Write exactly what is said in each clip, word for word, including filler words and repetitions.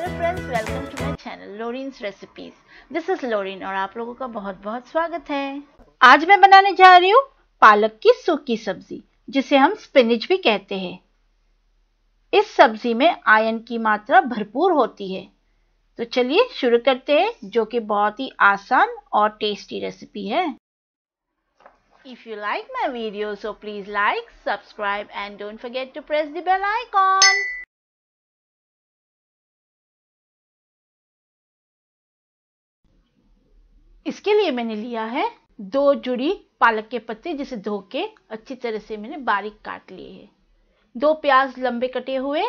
Hello friends, welcome to my channel Lorin's recipes. This is Lorin और आप लोगों का बहुत बहुत स्वागत है। आज मैं बनाने जा रही हूँ पालक की सूखी सब्जी, जिसे हम स्पिनिच भी कहते हैं। इस सब्जी में आयरन की मात्रा भरपूर होती है। तो चलिए शुरू करते हैं, जो कि बहुत ही आसान और टेस्टी रेसिपी है। If you like my video, so please like, subscribe and don't forget to press the bell icon. इसके लिए मैंने लिया है दो जुड़ी पालक के पत्ते, जिसे धो के अच्छी तरह से मैंने बारीक काट लिए हैं। दो प्याज लंबे कटे हुए,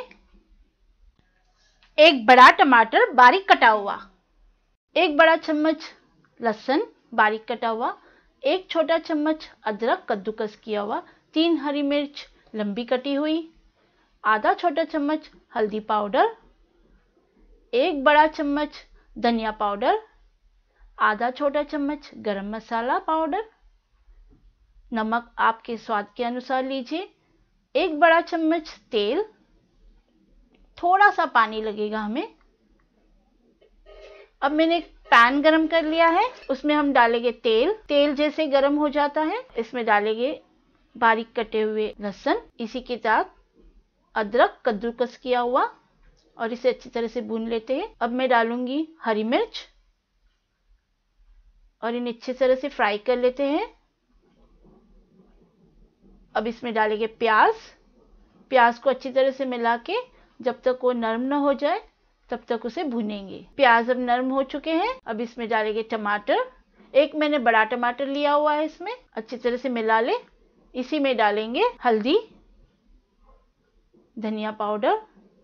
एक बड़ा टमाटर बारीक कटा हुआ, एक बड़ा चम्मच लहसुन बारीक कटा हुआ, एक छोटा चम्मच अदरक कद्दूकस किया हुआ, तीन हरी मिर्च लंबी कटी हुई, आधा छोटा चम्मच हल्दी पाउडर, एक बड़ा चम्मच धनिया पाउडर, आधा छोटा चम्मच गरम मसाला पाउडर, नमक आपके स्वाद के अनुसार लीजिए, एक बड़ा चम्मच तेल, थोड़ा सा पानी लगेगा हमें। अब मैंने एक पैन गरम कर लिया है, उसमें हम डालेंगे तेल। तेल जैसे गरम हो जाता है, इसमें डालेंगे बारीक कटे हुए लहसुन, इसी के साथ अदरक कद्दूकस किया हुआ, और इसे अच्छी तरह से भून लेते हैं। अब मैं डालूंगी हरी मिर्च और इन्हें अच्छी तरह से फ्राई कर लेते हैं। अब इसमें डालेंगे प्याज। प्याज को अच्छी तरह से मिला के जब तक वो नरम न हो जाए तब तक उसे भूनेंगे। प्याज अब नरम हो चुके हैं। अब इसमें डालेंगे टमाटर। एक मैंने बड़ा टमाटर लिया हुआ है, इसमें अच्छी तरह से मिला ले। इसी में डालेंगे हल्दी, धनिया पाउडर,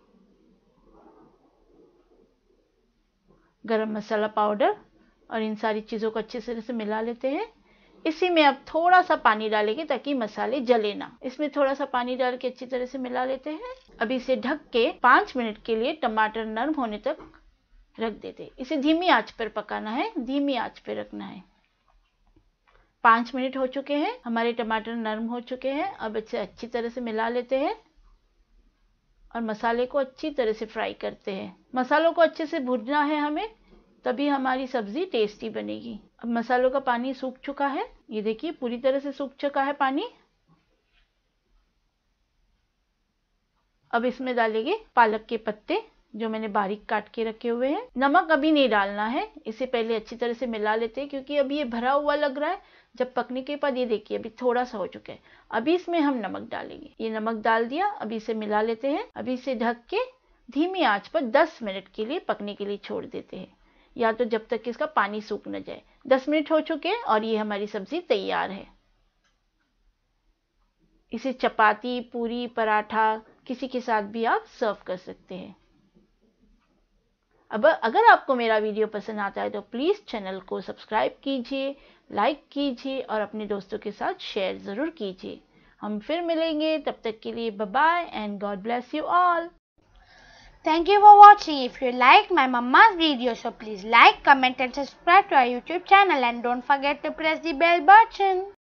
गरम मसाला पाउडर, और इन सारी चीज़ों को अच्छी तरह से मिला लेते हैं। इसी में अब थोड़ा सा पानी डालेंगे ताकि मसाले जले ना। इसमें थोड़ा सा पानी डाल के अच्छी तरह से मिला लेते हैं। अब इसे ढक के पाँच मिनट के लिए टमाटर नरम होने तक रख देते हैं। इसे धीमी आंच पर पकाना है, धीमी आंच पर रखना है। पाँच मिनट हो चुके हैं, हमारे टमाटर नरम हो चुके हैं। अब इसे अच्छी तरह से मिला लेते हैं और मसाले को अच्छी तरह से फ्राई करते हैं। मसालों को अच्छे से भूनना है हमें, तभी हमारी सब्जी टेस्टी बनेगी। अब मसालों का पानी सूख चुका है, ये देखिए पूरी तरह से सूख चुका है पानी। अब इसमें डालेंगे पालक के पत्ते जो मैंने बारीक काट के रखे हुए हैं। नमक अभी नहीं डालना है, इसे पहले अच्छी तरह से मिला लेते हैं, क्योंकि अभी ये भरा हुआ लग रहा है। जब पकने के बाद ये देखिए अभी थोड़ा सा हो चुका है। अभी इसमें हम नमक डालेंगे। ये नमक डाल दिया, अभी इसे मिला लेते हैं। अभी इसे ढक के धीमी आंच पर दस मिनट के लिए पकने के लिए छोड़ देते हैं, या तो जब तक कि इसका पानी सूख न जाए। दस मिनट हो चुके हैं और ये हमारी सब्जी तैयार है। इसे चपाती, पूरी, पराठा किसी के साथ भी आप सर्व कर सकते हैं। अब अगर आपको मेरा वीडियो पसंद आता है तो प्लीज़ चैनल को सब्सक्राइब कीजिए, लाइक कीजिए और अपने दोस्तों के साथ शेयर ज़रूर कीजिए। हम फिर मिलेंगे, तब तक के लिए bye bye and God bless you all. Thank you for watching. If you like my mama's video, so please like, comment and subscribe to our YouTube channel, and don't forget to press the bell button.